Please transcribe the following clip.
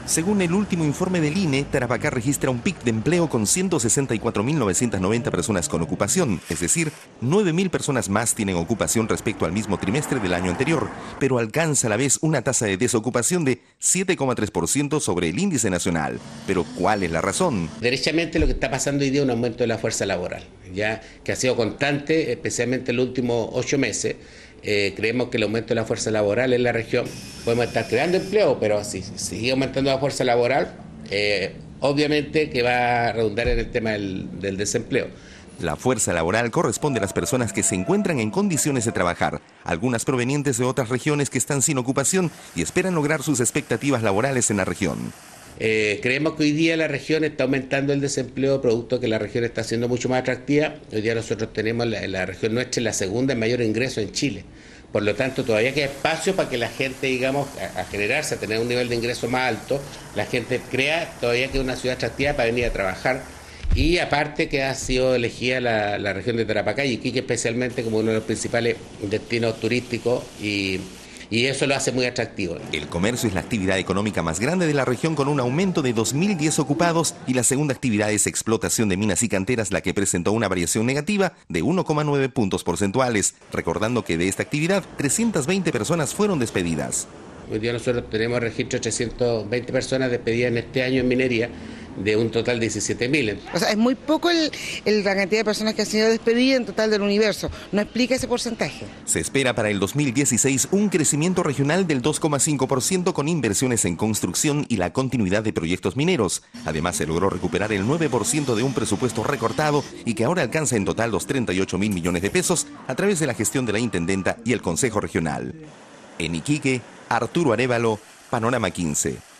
Según el último informe del INE, Tarapacá registra un pic de empleo con 164.990 personas con ocupación, es decir, 9.000 personas más tienen ocupación respecto al mismo trimestre del año anterior, pero alcanza a la vez una tasa de desocupación de 7,3% sobre el índice nacional. Pero ¿cuál es la razón? Derechamente lo que está pasando hoy día es un aumento de la fuerza laboral, ya que ha sido constante, especialmente en los últimos 8 meses. Creemos que el aumento de la fuerza laboral en la región, podemos estar creando empleo, pero si sigue aumentando la fuerza laboral, obviamente que va a redundar en el tema del desempleo. La fuerza laboral corresponde a las personas que se encuentran en condiciones de trabajar, algunas provenientes de otras regiones que están sin ocupación y esperan lograr sus expectativas laborales en la región. Creemos que hoy día la región está aumentando el desempleo, producto que la región está siendo mucho más atractiva. Hoy día nosotros tenemos la región nuestra, la segunda en mayor ingreso en Chile. Por lo tanto, todavía queda espacio para que la gente, digamos, a generarse, a tener un nivel de ingreso más alto, la gente crea todavía que es una ciudad atractiva para venir a trabajar. Y aparte que ha sido elegida la región de Tarapacá y Iquique especialmente como uno de los principales destinos turísticos y eso lo hace muy atractivo. El comercio es la actividad económica más grande de la región con un aumento de 2.010 ocupados y la segunda actividad es explotación de minas y canteras, la que presentó una variación negativa de 1,9 puntos porcentuales, recordando que de esta actividad 320 personas fueron despedidas. Hoy día nosotros tenemos registro de 320 personas despedidas en este año en minería, de un total de 17.000. O sea, es muy poco la cantidad de personas que han sido despedidas en total del universo. No explica ese porcentaje. Se espera para el 2016 un crecimiento regional del 2,5% con inversiones en construcción y la continuidad de proyectos mineros. Además, se logró recuperar el 9% de un presupuesto recortado y que ahora alcanza en total los 38.000 millones de pesos a través de la gestión de la Intendenta y el Consejo Regional. En Iquique, Arturo Arévalo, Panorama 15.